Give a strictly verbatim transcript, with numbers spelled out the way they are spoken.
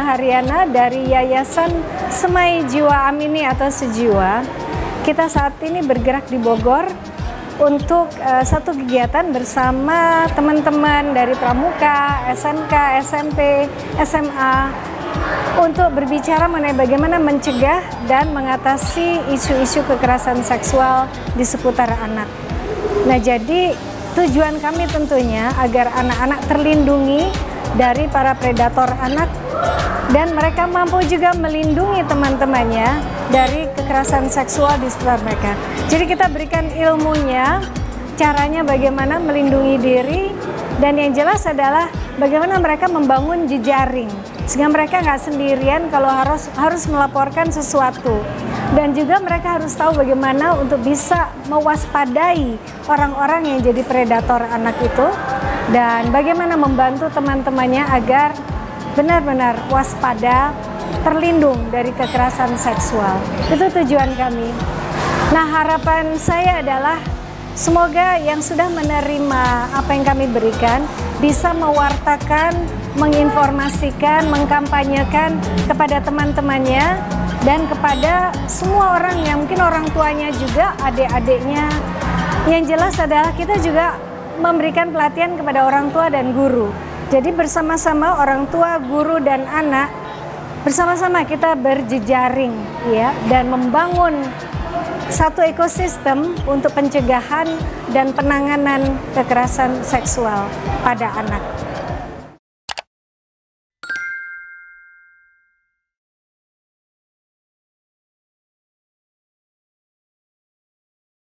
Dina Haryana dari Yayasan Semai Jiwa Amini atau Sejiwa. Kita saat ini bergerak di Bogor untuk uh, satu kegiatan bersama teman-teman dari Pramuka, S M K, S M P, S M A untuk berbicara mengenai bagaimana mencegah dan mengatasi isu-isu kekerasan seksual di seputar anak. Nah, jadi tujuan kami tentunya agar anak-anak terlindungi dari para predator anak dan mereka mampu juga melindungi teman-temannya dari kekerasan seksual di sekitar mereka. Jadi kita berikan ilmunya, caranya bagaimana melindungi diri, dan yang jelas adalah bagaimana mereka membangun jejaring sehingga mereka nggak sendirian kalau harus harus melaporkan sesuatu. Dan juga mereka harus tahu bagaimana untuk bisa mewaspadai orang-orang yang jadi predator anak itu dan bagaimana membantu teman-temannya agar benar-benar waspada, terlindung dari kekerasan seksual. Itu tujuan kami. Nah, harapan saya adalah semoga yang sudah menerima apa yang kami berikan bisa mewartakan, menginformasikan, mengkampanyekan kepada teman-temannya dan kepada semua orang yang mungkin orang tuanya juga, adik-adiknya. Yang jelas adalah kita juga memberikan pelatihan kepada orang tua dan guru. Jadi bersama-sama orang tua, guru, dan anak, bersama-sama kita berjejaring ya dan membangun satu ekosistem untuk pencegahan dan penanganan kekerasan seksual pada anak.